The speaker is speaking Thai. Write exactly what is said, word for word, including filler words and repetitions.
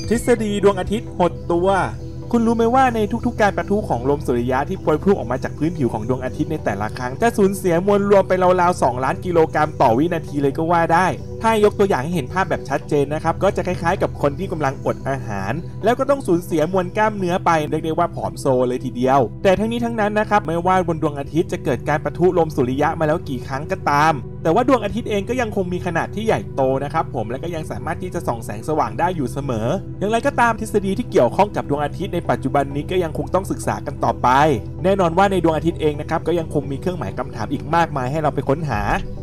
ทฤษฎีดวงอาทิตย์หดตัวคุณรู้ไหมว่าในทุกๆการประทุของลมสุริยะที่พวยพุ่งออกมาจากพื้นผิวของดวงอาทิตย์ในแต่ละครั้งจะสูญเสียมวลรวมไปราวๆสองล้านกิโลกรัมต่อวินาทีเลยก็ว่าได้ถ้ายกตัวอย่างให้เห็นภาพแบบชัดเจนนะครับก็จะคล้ายๆกับคนที่กำลังอดอาหารแล้วก็ต้องสูญเสียมวลกล้ามเนื้อไปเรียกได้ว่าผอมโซเลยทีเดียวแต่ทั้งนี้ทั้งนั้นนะครับไม่ว่าบนดวงอาทิตย์จะเกิดการประทุลมสุริยะมาแล้วกี่ครั้งก็ตามแต่ว่าดวงอาทิตย์เองก็ยังคงมีขนาดที่ใหญ่โตนะครับผมและก็ยังสามารถที่จะส่องแสงสว่างได้อยู่เสมออย่างไรก็ตามทฤษฎีที่เกี่ยวข้องกับดวงอาทิตย์ในปัจจุบันนี้ก็ยังคงต้องศึกษากันต่อไปแน่นอนว่าในดวงอาทิตย์เองนะครับก็ยังคงมีเครื่องหมายคำถามอีกมากมายให้เราไปค้นหา